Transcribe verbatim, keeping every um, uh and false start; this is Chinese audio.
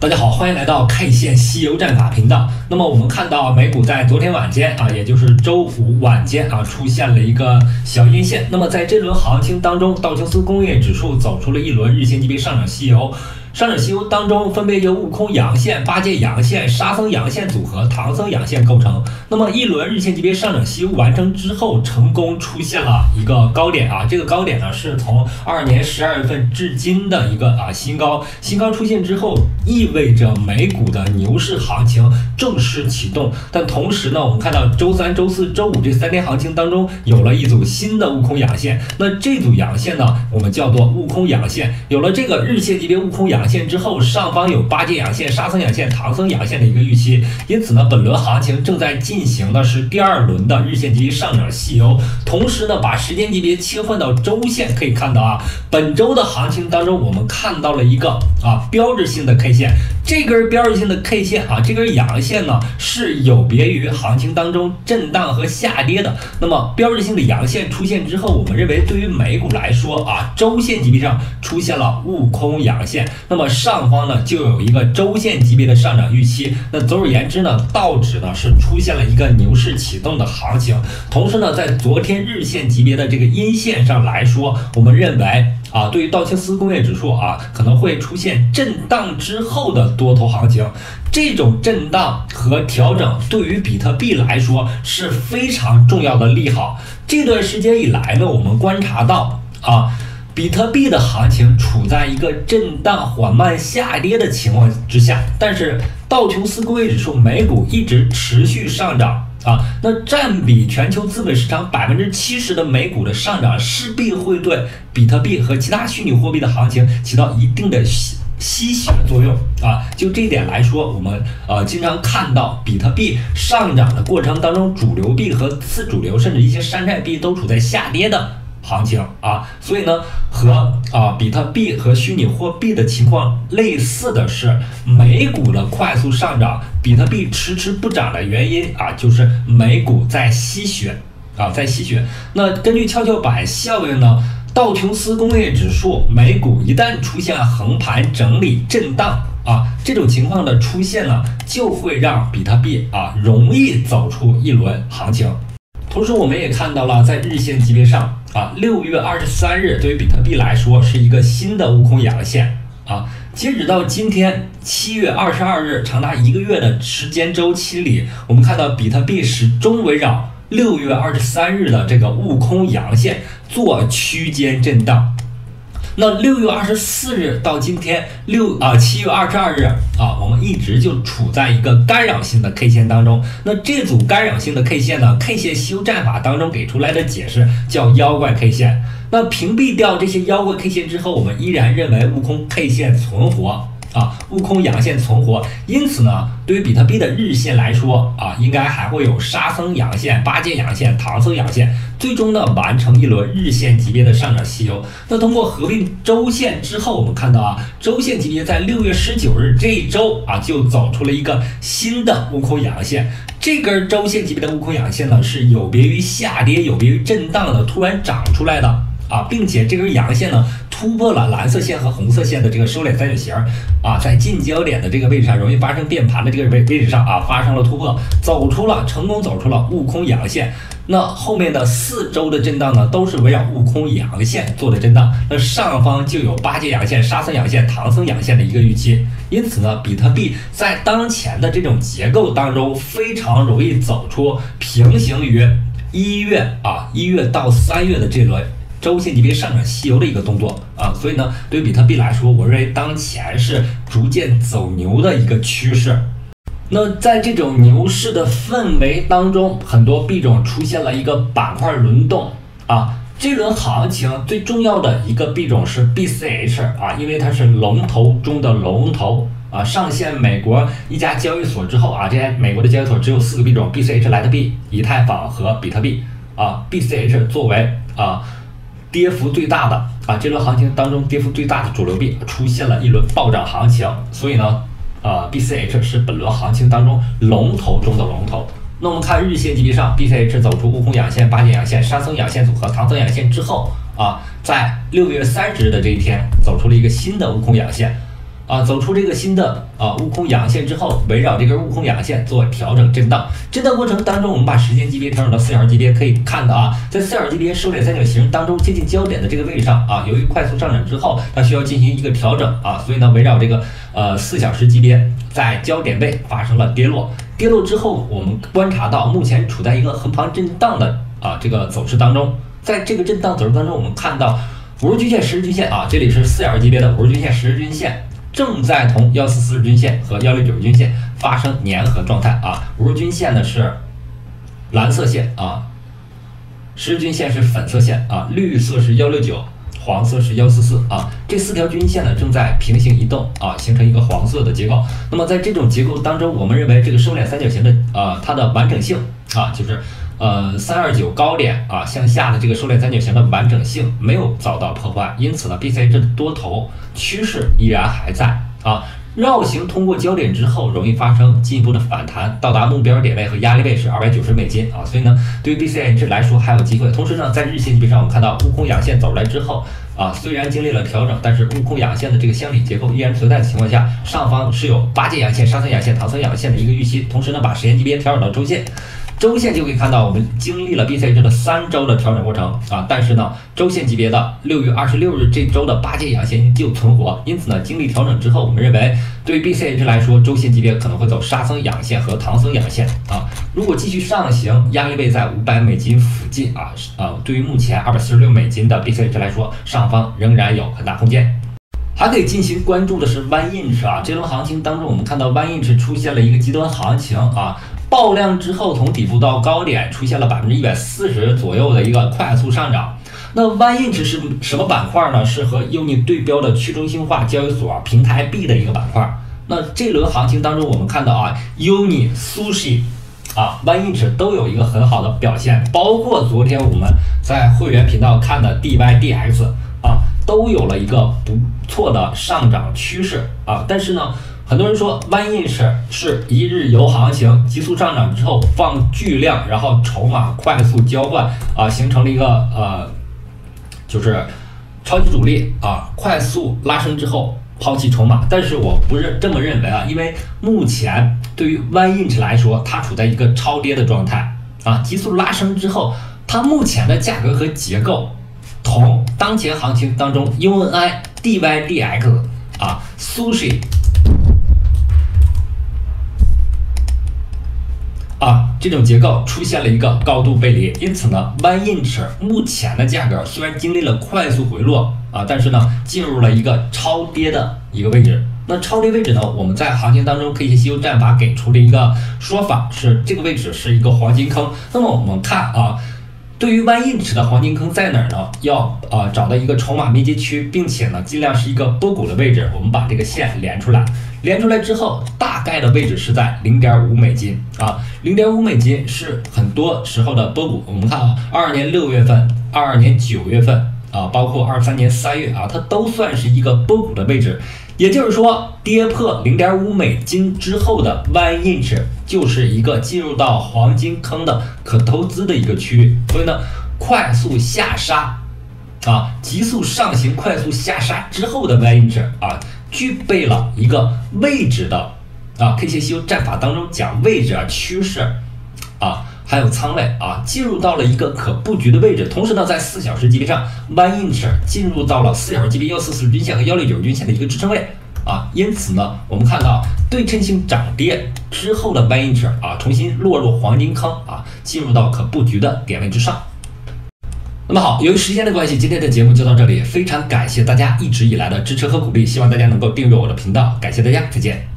大家好，欢迎来到 K 线西游战法频道。那么我们看到美股在昨天晚间啊，也就是周五晚间啊，出现了一个小阴线。那么在这轮行情当中，道琼斯工业指数走出了一轮日线级别上涨西游。上涨西游当中，分别由悟空阳线、八戒阳线、沙僧阳线组合、唐僧阳线构成。那么一轮日线级别上涨西游完成之后，成功出现了一个高点啊，这个高点呢是从二年十二月份至今的一个啊新高。新高出现之后，意味着美股的牛市行情正式启动。但同时呢，我们看到周三、周四周五这三天行情当中，有了一组新的悟空阳线。那这组阳线呢，我们叫做悟空阳线。有了这个日线级别悟空阳线之后，上方有八戒阳线、沙僧阳线、唐僧阳线的一个预期。因此呢，本轮行情正在进行的是第二轮的日线级别上涨西游。同时呢，把时间级别切换到周线，可以看到啊，本周的行情当中，我们看到了一个啊标志性的 K 线。这根标志性的 K 线啊，这根阳线呢是有别于行情当中震荡和下跌的。那么标志性的阳线出现之后，我们认为对于美股来说啊，周线级别上出现了悟空阳线，那么上方呢就有一个周线级别的上涨预期。那总而言之呢，道指呢是出现了一个牛市启动的行情。同时呢，在昨天日线级别的这个阴线上来说，我们认为啊，对于道琼斯工业指数啊，可能会出现震荡之后的多头行情。这种震荡和调整对于比特币来说是非常重要的利好。这段时间以来呢，我们观察到啊，比特币的行情处在一个震荡缓慢下跌的情况之下，但是道琼斯工业指数美股一直持续上涨。啊，那占比全球资本市场百分之七十的美股的上涨，势必会对比特币和其他虚拟货币的行情起到一定的吸吸血作用啊。就这一点来说，我们呃经常看到比特币上涨的过程当中，主流币和次主流甚至一些山寨币都处在下跌的行情啊，所以呢，和啊比特币和虚拟货币的情况类似的是，美股的快速上涨，比特币迟迟不涨的原因啊，就是美股在吸血啊，在吸血。那根据跷跷板效应呢，道琼斯工业指数美股一旦出现横盘整理震荡啊，这种情况的出现呢，就会让比特币啊容易走出一轮行情。同时，我们也看到了在日线级别上啊，六月二十三日对于比特币来说是一个新的悟空阳线啊。截止到今天七月二十二日，长达一个月的时间周期里，我们看到比特币始终围绕六月二十三日的这个悟空阳线做区间震荡。那六月二十四日到今天六啊七月二十二日啊，我们一直就处在一个干扰性的 K 线当中。那这组干扰性的 K 线呢 ，K 线西游战法当中给出来的解释叫妖怪 K 线。那屏蔽掉这些妖怪 K 线之后，我们依然认为悟空 K 线存活。啊，悟空阳线存活，因此呢，对于比特币的日线来说啊，应该还会有沙僧阳线、八戒阳线、唐僧阳线，最终呢完成一轮日线级别的上涨西游。那通过合并周线之后，我们看到啊，周线级别在六月十九日这一周啊，就走出了一个新的悟空阳线。这根周线级别的悟空阳线呢，是有别于下跌、有别于震荡的突然长出来的啊，并且这根阳线呢，突破了蓝色线和红色线的这个收敛三角形啊，在近焦点的这个位置上，容易发生变盘的这个位位置上啊，发生了突破，走出了成功走出了悟空阳线。那后面的四周的震荡呢，都是围绕悟空阳线做的震荡。那上方就有八戒阳线、沙僧阳线、唐僧阳线的一个预期。因此呢，比特币在当前的这种结构当中，非常容易走出平行于一月啊一月到三月的这轮周线级别上涨西游的一个动作啊，所以呢，对于比特币来说，我认为当前是逐渐走牛的一个趋势。那在这种牛市的氛围当中，很多币种出现了一个板块轮动啊。这轮行情最重要的一个币种是 B C H 啊，因为它是龙头中的龙头啊，上线美国一家交易所之后啊，这些美国的交易所只有四个币种 ：B C H 莱特币、以太坊和比特币啊。B C H 作为啊跌幅最大的啊，这轮行情当中跌幅最大的主流币出现了一轮暴涨行情，所以呢，呃 ，B C H 是本轮行情当中龙头中的龙头。那我们看日线级别上 ，B C H 走出悟空阳线、八戒阳线、沙僧阳线组合、唐僧阳线之后啊，在六月三十日的这一天走出了一个新的悟空阳线。 啊，走出这个新的啊悟空阳线之后，围绕这根悟空阳线做调整震荡。震荡过程当中，我们把时间级别调整到四小时级别，可以看到啊，在四小时级别收敛三角形当中接近焦点的这个位置上啊，由于快速上涨之后，它需要进行一个调整啊，所以呢，围绕这个呃四小时级别在焦点位发生了跌落。跌落之后，我们观察到目前处在一个横盘震荡的啊这个走势当中，在这个震荡走势当中，我们看到五日均线、十日均线啊，这里是四小时级别的五日均线、十日均线。正在同一四四日均线和一六九日均线发生粘合状态啊，五日均线呢是蓝色线啊，十日均线是粉色线啊，绿色是一六九，黄色是一四四啊，这四条均线呢正在平行移动啊，形成一个黄色的结构。那么在这种结构当中，我们认为这个收敛三角形的啊它的完整性啊，就是呃三二九高点啊向下的这个收敛三角形的完整性没有遭到破坏，因此呢 B C 这多头趋势依然还在啊。绕行通过焦点之后，容易发生进一步的反弹，到达目标点位和压力位是二百九十美金啊，所以呢，对于 B C Eth 来说还有机会。同时呢，在日线级别上，我们看到悟空阳线走出来之后啊，虽然经历了调整，但是悟空阳线的这个箱体结构依然存在的情况下，上方是有八阶阳线、上层阳线、唐僧阳线的一个预期。同时呢，把时间级别调整到周线。周线就可以看到，我们经历了 B C Eth 的三周的调整过程啊，但是呢，周线级别的六月二十六日这周的八阶阳线就存活，因此呢，经历调整之后，我们认为对于 B C Eth 来说，周线级别可能会走沙僧阳线和唐僧阳线啊。如果继续上行，压力位在五百美金附近啊啊，对于目前二百四十六美金的 B C Eth 来说，上方仍然有很大空间。还可以进行关注的是 one inch 啊，这轮行情当中，我们看到 one inch 出现了一个极端行情啊。爆量之后，从底部到高点出现了百分之一百四十左右的一个快速上涨。那 one inch 是什么板块呢？是和 Uni 对标的去中心化交易所平台币的一个板块。那这轮行情当中，我们看到啊 ，Uni Sushi 啊 one inch 都有一个很好的表现，包括昨天我们在会员频道看的 D Y D X 啊，都有了一个不错的上涨趋势啊。但是呢，很多人说 one inch 是一日游行情，急速上涨之后放巨量，然后筹码快速交换啊，形成了一个呃，就是超级主力啊，快速拉升之后抛弃筹码。但是我不是这么认为啊，因为目前对于 one inch 来说，它处在一个超跌的状态啊，急速拉升之后，它目前的价格和结构同当前行情当中 U N I D Y D X 啊 Sushi。啊，这种结构出现了一个高度背离，因此呢 one inch 目前的价格虽然经历了快速回落啊，但是呢进入了一个超跌的一个位置。那超跌位置呢，我们在行情当中 K 线吸收战法给出了一个说法，是这个位置是一个黄金坑。那么我们看啊，对于 one inch 的黄金坑在哪儿呢？要啊、呃、找到一个筹码密集区，并且呢尽量是一个波谷的位置。我们把这个线连出来。连出来之后，大概的位置是在 零点五美金啊 ,零点五美金是很多时候的波谷。我们看啊 ,二二年六月份 ,二二年九月份啊，包括二三年三月啊，它都算是一个波谷的位置。也就是说，跌破 零点五美金之后的 one inch 就是一个进入到黄金坑的可投资的一个区域。所以呢，快速下杀啊，急速上行，快速下杀之后的 one inch 啊。具备了一个位置的啊 K 线吸收战法当中讲位置啊趋势啊还有仓位啊进入到了一个可布局的位置。同时呢，在四小时级别上 one inch 进入到了四小时级别一四四均线和一六九均线的一个支撑位啊，因此呢，我们看到对称性涨跌之后的 one inch 啊重新落入黄金坑啊，进入到可布局的点位之上。那么好，由于时间的关系，今天的节目就到这里，非常感谢大家一直以来的支持和鼓励，希望大家能够订阅我的频道，感谢大家，再见。